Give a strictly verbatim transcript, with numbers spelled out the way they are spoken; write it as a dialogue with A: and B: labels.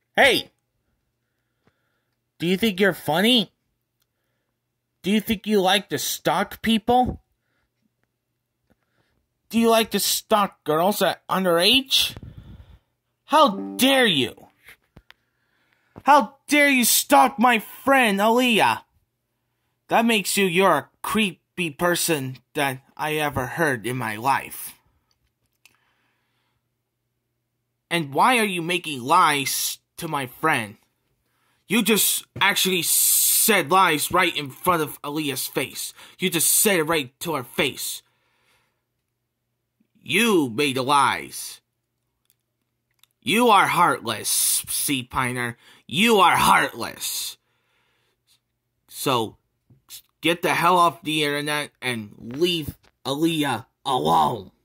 A: Hey! Do you think you're funny? Do you think you like to stalk people? Do you like to stalk girls at underage? How dare you? How dare you stalk my friend, Aaliyah? That makes you you're a creepy person that I ever heard in my life. And why are you making lies to my friend? You just actually said lies right in front of Aaliyah's face. You just said it right to her face. You made the lies. You are heartless, Sea Piner. You are heartless. So, get the hell off the internet and leave Aaliyah alone.